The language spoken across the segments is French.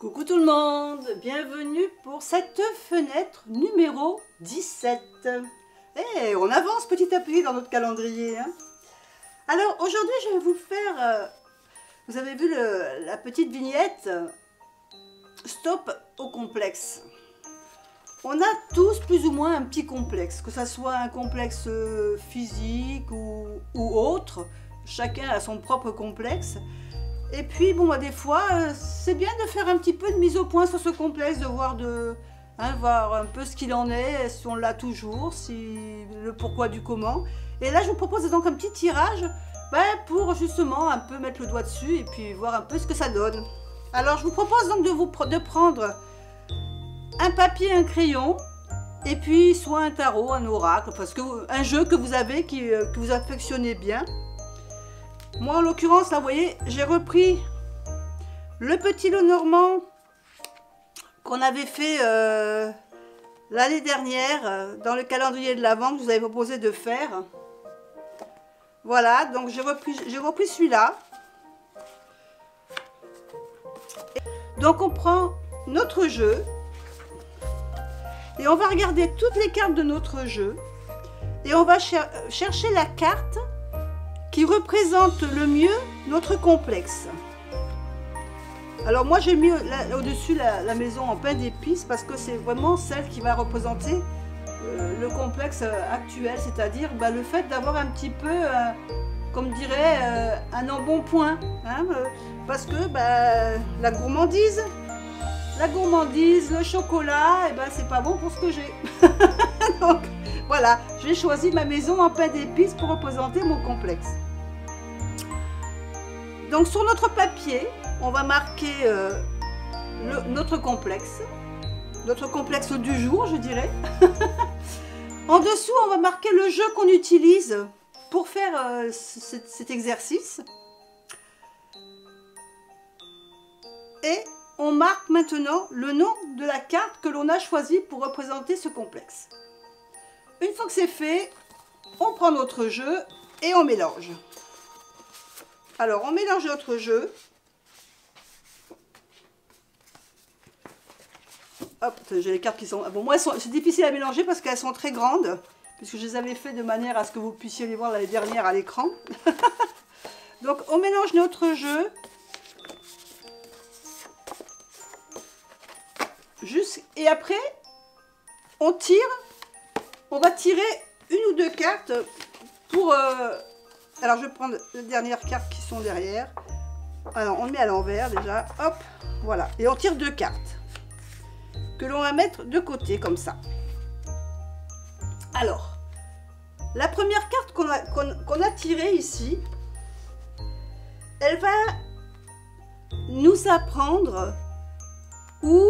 Coucou tout le monde, bienvenue pour cette fenêtre numéro 17. Et on avance petit à petit dans notre calendrier. Alors aujourd'hui je vais vous faire, vous avez vu la petite vignette, stop au complexe. On a tous plus ou moins un petit complexe, que ce soit un complexe physique ou autre, chacun a son propre complexe. Et puis, bon, des fois, c'est bien de faire un petit peu de mise au point sur ce complexe, de voir, voir un peu ce qu'il en est, si on l'a toujours, le pourquoi du comment. Et là, je vous propose donc un petit tirage pour justement un peu mettre le doigt dessus et puis voir un peu ce que ça donne. Alors, je vous propose donc de prendre un papier, un crayon, et puis soit un tarot, un oracle, parce que un jeu que vous avez, que vous affectionnez bien. Moi, en l'occurrence, là, vous voyez, j'ai repris le petit Lenormand qu'on avait fait l'année dernière dans le calendrier de l'Avent que je vous avais proposé de faire. Voilà, donc j'ai repris celui-là. Donc, on prend notre jeu et on va regarder toutes les cartes de notre jeu et on va chercher la carte qui représente le mieux notre complexe. Alors moi j'ai mis au-dessus la maison en pain d'épices parce que c'est vraiment celle qui va représenter le complexe actuel, c'est-à-dire le fait d'avoir un petit peu, comme dirait, un embonpoint, parce que la gourmandise, le chocolat, c'est pas bon pour ce que j'ai. Donc voilà, j'ai choisi ma maison en pain d'épices pour représenter mon complexe. Donc sur notre papier, on va marquer notre complexe du jour, je dirais. En dessous, on va marquer le jeu qu'on utilise pour faire cet exercice. Et on marque maintenant le nom de la carte que l'on a choisie pour représenter ce complexe. Une fois que c'est fait, on prend notre jeu et on mélange. Alors, on mélange notre jeu. Hop, j'ai les cartes qui sont... Bon, moi, c'est difficile à mélanger parce qu'elles sont très grandes, puisque je les avais fait de manière à ce que vous puissiez les voir l'année dernière à l'écran. Donc, on mélange notre jeu. Et après, on tire. On va tirer une ou deux cartes pour... Alors, je vais prendre les dernières cartes qui sont derrière. Alors, on le met à l'envers déjà. Hop, voilà. Et on tire deux cartes que l'on va mettre de côté, comme ça. Alors, la première carte qu'on a tirée ici, elle va nous apprendre ou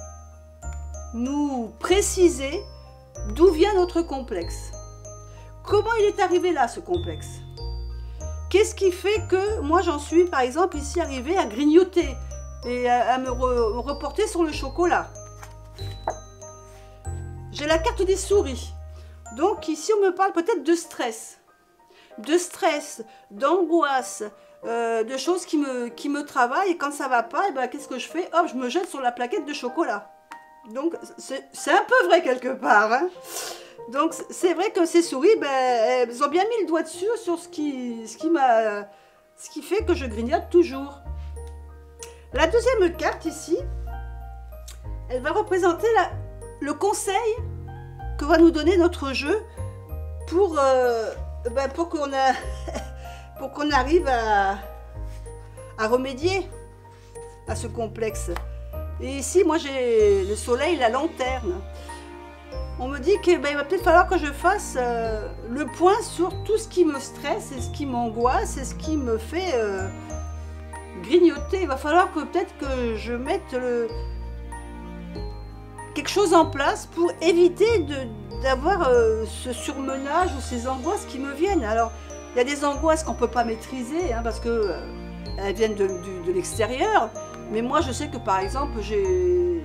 nous préciser d'où vient notre complexe. Comment il est arrivé là, ce complexe? Qu'est-ce qui fait que moi j'en suis par exemple ici arrivée à grignoter et à me reporter sur le chocolat? J'ai la carte des souris. Donc ici on me parle peut-être de stress, d'angoisse, de choses qui me travaillent, et quand ça va pas, qu'est-ce que je fais? Hop, je me jette sur la plaquette de chocolat. Donc c'est un peu vrai quelque part. Donc c'est vrai que ces souris, elles ont bien mis le doigt dessus sur ce qui fait que je grignote toujours. La deuxième carte ici, elle va représenter le conseil que va nous donner notre jeu pour qu'on arrive à remédier à ce complexe. Et ici, moi j'ai le soleil, la lanterne. On me dit qu'il va peut-être falloir que je fasse le point sur tout ce qui me stresse et ce qui m'angoisse et ce qui me fait grignoter. Il va falloir que peut-être que je mette quelque chose en place pour éviter d'avoir ce surmenage ou ces angoisses qui me viennent. Alors, il y a des angoisses qu'on ne peut pas maîtriser parce que elles viennent de l'extérieur. Mais moi, je sais que par exemple, j'ai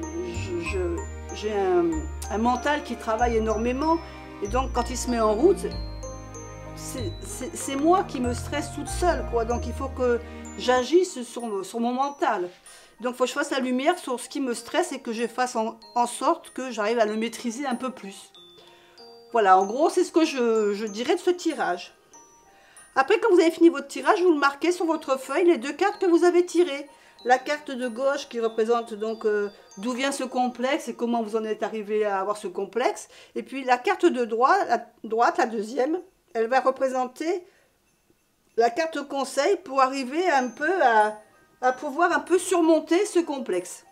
un mental qui travaille énormément, et donc quand il se met en route, c'est moi qui me stresse toute seule, quoi. Donc il faut que j'agisse sur mon mental. Donc il faut que je fasse la lumière sur ce qui me stresse et que je fasse en sorte que j'arrive à le maîtriser un peu plus. Voilà, en gros, c'est ce que je dirais de ce tirage. Après, quand vous avez fini votre tirage, vous le marquez sur votre feuille, les 2 cartes que vous avez tirées. La carte de gauche qui représente donc d'où vient ce complexe et comment vous en êtes arrivé à avoir ce complexe. Et puis la carte de droite, la deuxième, elle va représenter la carte conseil pour arriver un peu à pouvoir un peu surmonter ce complexe.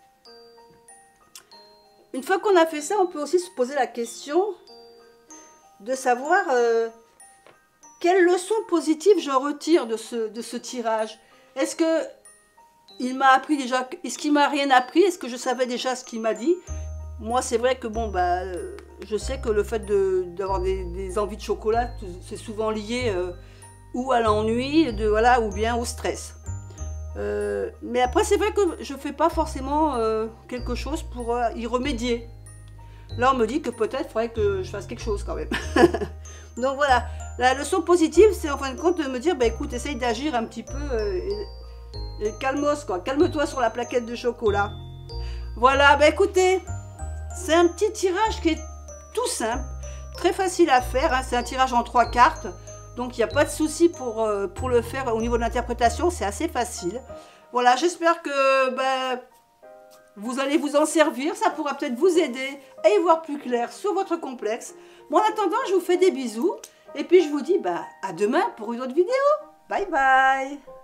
Une fois qu'on a fait ça, on peut aussi se poser la question de savoir quelle leçon positive je retire de ce tirage. Est-ce que il m'a appris déjà, est-ce qu'il m'a rien appris? Est-ce que je savais déjà ce qu'il m'a dit? Moi, c'est vrai que bon, bah, je sais que le fait d'avoir des envies de chocolat, c'est souvent lié ou à l'ennui, voilà, ou bien au stress. Mais après, c'est vrai que je ne fais pas forcément quelque chose pour y remédier. Là, on me dit que peut-être il faudrait que je fasse quelque chose quand même. Donc voilà, la leçon positive, c'est en fin de compte de me dire, bah écoute, essaye d'agir un petit peu et calmos quoi, calme-toi sur la plaquette de chocolat. Voilà, bah écoutez, c'est un petit tirage qui est tout simple, très facile à faire, hein. C'est un tirage en 3 cartes, donc il n'y a pas de souci pour le faire au niveau de l'interprétation, c'est assez facile. Voilà, j'espère que vous allez vous en servir, ça pourra peut-être vous aider à y voir plus clair sur votre complexe. Bon, en attendant, je vous fais des bisous, et puis je vous dis à demain pour une autre vidéo. Bye bye.